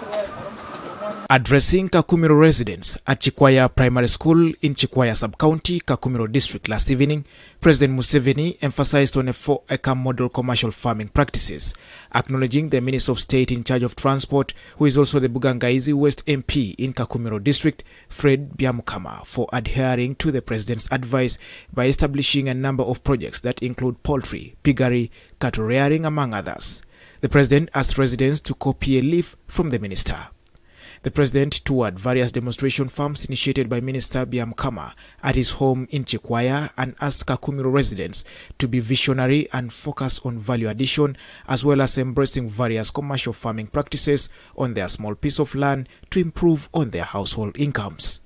Addressing Kakumiro residents at Chikwaya Primary School in Chikwaya Sub-County, Kakumiro District last evening, President Museveni emphasized on a 4-acre model commercial farming practices, acknowledging the Minister of State in charge of transport, who is also the Bugangaizi West MP in Kakumiro District, Fred Byamukama, for adhering to the President's advice by establishing a number of projects that include poultry, piggery, cattle rearing, among others. The President asked residents to copy a leaf from the Minister. The President toured various demonstration farms initiated by Minister Byamukama at his home in Chikwaya and asked Kakumiro residents to be visionary and focus on value addition, as well as embracing various commercial farming practices on their small piece of land to improve on their household incomes.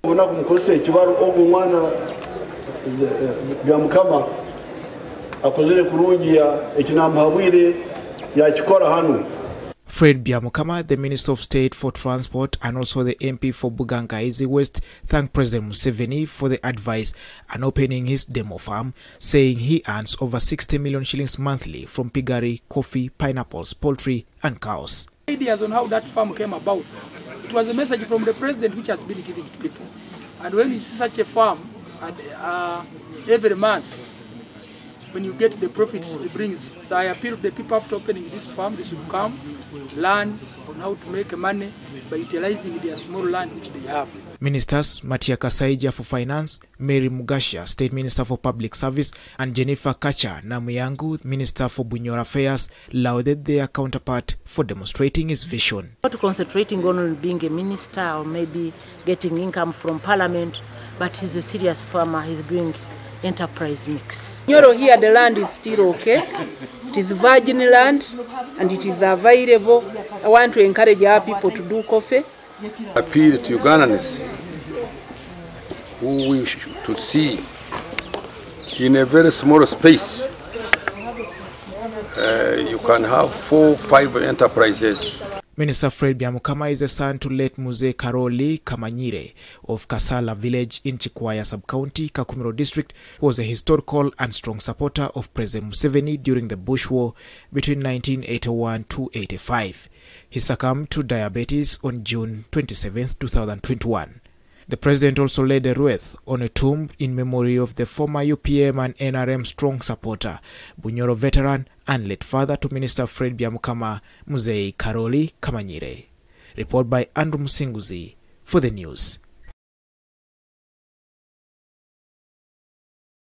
Fred Byamukama, the Minister of State for Transport and also the MP for Bugangaizi West, thanked President Museveni for the advice and opening his demo farm, saying he earns over 60 million shillings monthly from piggery, coffee, pineapples, poultry and cows. Ideas on how that farm came about. It was a message from the President which has been given to people. And when you see such a farm, and every month, when you get the profits it brings. So I appeal to the people after opening this farm, they should come, learn on how to make money by utilizing their small land which they have. Ministers Matia Kasaija for Finance, Mary Mugasha, State Minister for Public Service, and Jennifer Kacha Namuyangu, Minister for Bunyora Affairs, lauded their counterpart for demonstrating his vision. Not concentrating on being a minister or maybe getting income from Parliament, but he's a serious farmer, he's doing enterprise mix. Nyoro here the land is still okay. It is virgin land and it is available. I want to encourage our people to do coffee. Appeal to Ugandans who wish to see in a very small space you can have 4-5 enterprises. Minister Fred Byamukama is a son to late Mzee Karoli Kamanyire of Kasala village in Chikwaya Sub-County, Kakumiro District, who was a historical and strong supporter of President Museveni during the Bush War between 1981 to 85. He succumbed to diabetes on June 27, 2021. The President also laid a wreath on a tomb in memory of the former UPM and NRM strong supporter, Bunyoro veteran and late father to Minister Fred Byamukama, Mzee Karoli Kamanyire. Report by Andrew Musinguzi for the news.